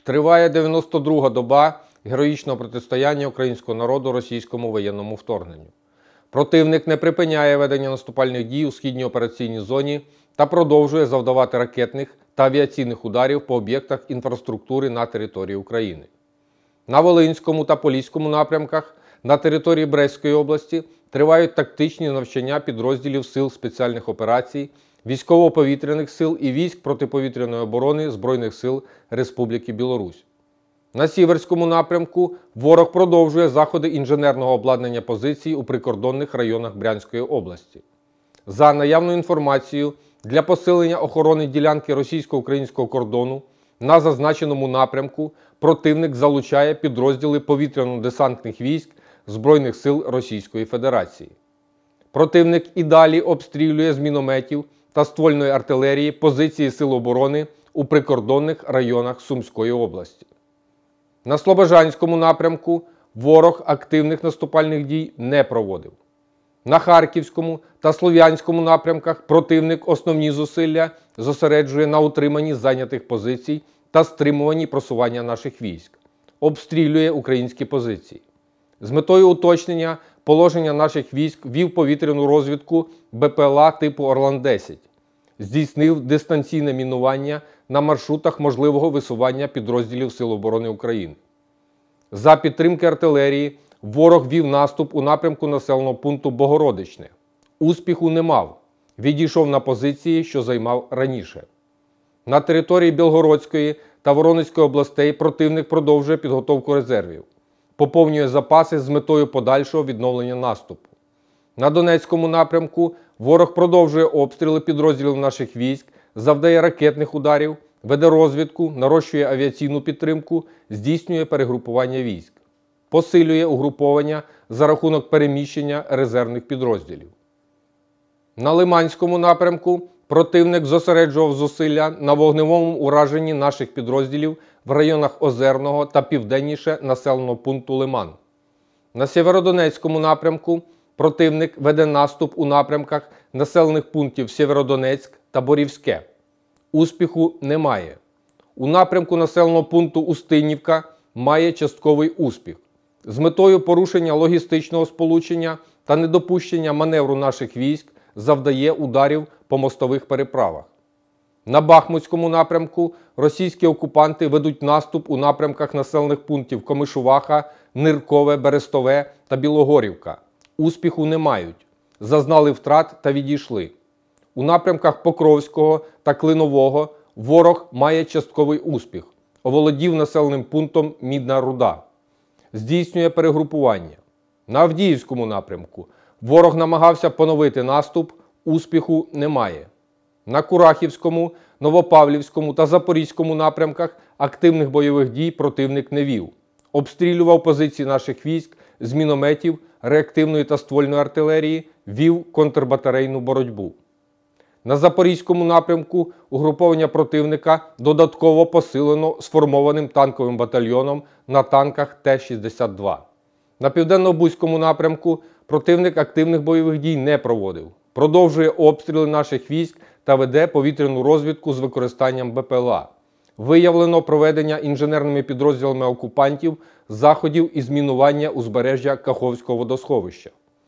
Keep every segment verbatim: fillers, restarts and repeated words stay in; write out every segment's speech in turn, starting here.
Триває дев'яносто друга доба героїчного протистояння українського народу російському воєнному вторгненню. Противник не припиняє ведення наступальних дій у східній операційній зоні та продовжує завдавати ракетних та авіаційних ударів по об'єктах інфраструктури на території України. На Волинському та Поліському напрямках на території Брестської області тривають тактичні навчання підрозділів Сил спеціальних операцій, Військово-повітряних сил і військ протиповітряної оборони Збройних сил Республіки Білорусь. На Сіверському напрямку ворог продовжує заходи інженерного обладнання позицій у прикордонних районах Брянської області. За наявною інформацією, для посилення охорони ділянки російсько-українського кордону на зазначеному напрямку противник залучає підрозділи повітряно-десантних військ Збройних сил Російської Федерації. Противник і далі обстрілює з мінометів та ствольної артилерії позиції Сил оборони у прикордонних районах Сумської області. На Слобожанському напрямку ворог активних наступальних дій не проводив. На Харківському та Слов'янському напрямках противник основні зусилля зосереджує на утриманні зайнятих позицій та стримуванні просування наших військ. Обстрілює українські позиції. З метою уточнення положення наших військ вів повітряну розвідку Б П Л А типу Орлан десять. Здійснив дистанційне мінування на маршрутах можливого висування підрозділів Сил оборони України. За підтримки артилерії ворог вів наступ у напрямку населеного пункту Богородичне. Успіху не мав. Відійшов на позиції, що займав раніше. На території Білгородської та Воронезької областей противник продовжує підготовку резервів. Поповнює запаси з метою подальшого відновлення наступу. На Донецькому напрямку ворог продовжує обстріли підрозділів наших військ, завдає ракетних ударів, веде розвідку, нарощує авіаційну підтримку, здійснює перегрупування військ. Посилює угруповання за рахунок переміщення резервних підрозділів. На Лиманському напрямку противник зосереджував зусилля на вогневому ураженні наших підрозділів в районах Озерного та південніше населеного пункту Лиман. На Сєвєродонецькому напрямку противник веде наступ у напрямках населених пунктів Сєвєродонецьк та Борівське. Успіху немає. У напрямку населеного пункту Устинівка має частковий успіх. З метою порушення логістичного сполучення та недопущення маневру наших військ завдає ударів по мостових переправах. На Бахмутському напрямку російські окупанти ведуть наступ у напрямках населених пунктів Комишуваха, Ниркове, Берестове та Білогорівка. Успіху не мають. Зазнали втрат та відійшли. У напрямках Покровського та Клинового ворог має частковий успіх. Оволодів населеним пунктом Мідна Руда. Здійснює перегрупування. На Авдіївському напрямку ворог намагався поновити наступ, успіху немає. На Курахівському, Новопавлівському та Запорізькому напрямках активних бойових дій противник не вів. Обстрілював позиції наших військ з мінометів, реактивної та ствольної артилерії, вів контрбатарейну боротьбу. На Запорізькому напрямку угруповання противника додатково посилено сформованим танковим батальйоном на танках Т шістдесят два. На Південно-Бузькому напрямку противник активних бойових дій не проводив. Продовжує обстріли наших військ та веде повітряну розвідку з використанням Б П Л А. Виявлено проведення інженерними підрозділами окупантів заходів із мінування узбережжя Каховського водосховища.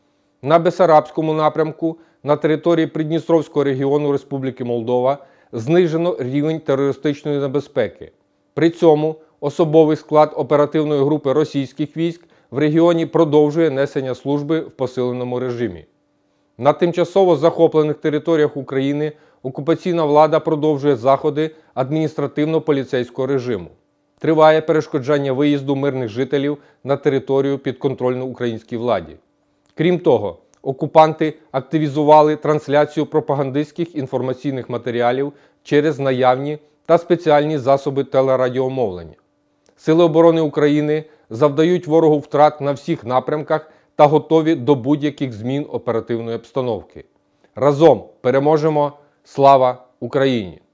На Бесарабському напрямку на території Придністровського регіону Республіки Молдова знижено рівень терористичної небезпеки. При цьому особовий склад оперативної групи російських військ в регіоні продовжує несення служби в посиленому режимі. На тимчасово захоплених територіях України окупаційна влада продовжує заходи адміністративно-поліцейського режиму. Триває перешкоджання виїзду мирних жителів на територію підконтрольну українській владі. Крім того, окупанти активізували трансляцію пропагандистських інформаційних матеріалів через наявні та спеціальні засоби телерадіомовлення. Сили оборони України завдають ворогу втрат на всіх напрямках та готові до будь-яких змін оперативної обстановки. Разом переможемо! Слава Україні!